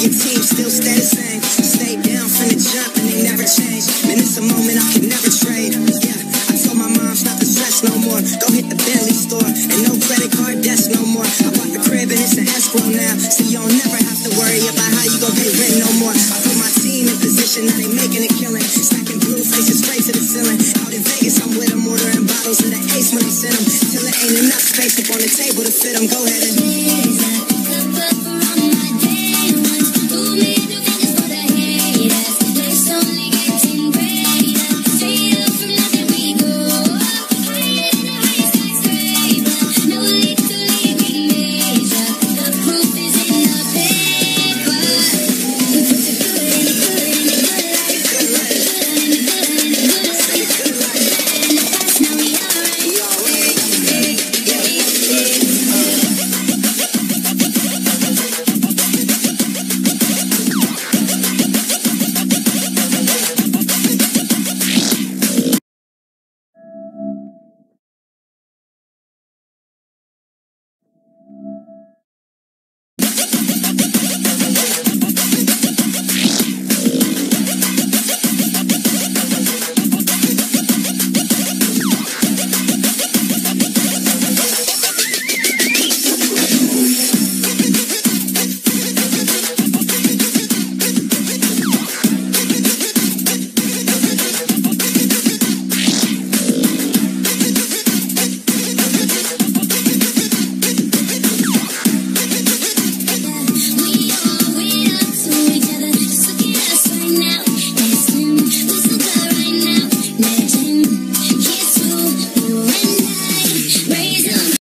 your team still stay the same. Stay down from the jump and they never change. Man, it's a moment I can never trade. Yeah, I told my mom stop the stress no more. Go hit the Bentley store and no credit card debts no more. I bought the crib and it's an escrow now, so you don't never have to worry about how you gon' pay rent no more. I put my team in position, now they making a killing. Stacking blue faces straight to the ceiling. Out in Vegas, I'm with them ordering bottles of the Ace when they send them. Till it ain't enough space up on the table to fit them. Go ahead and